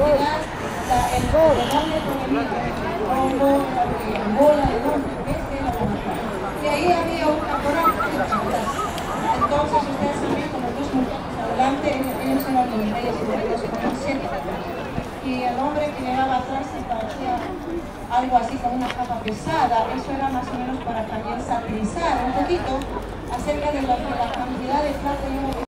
realidad el dónde provenía el Congo, de Angola, de dónde, este era la batalla. Y ahí había un caporal de Canadá. Entonces ustedes también, como dos muchachos adelante, ellos eran los reyes y los conocían. Y el hombre que llevaba atrás se parecía algo así como una capa pesada. Eso era más o menos para también satirizar un poquito acerca de la cantidad de plata y oro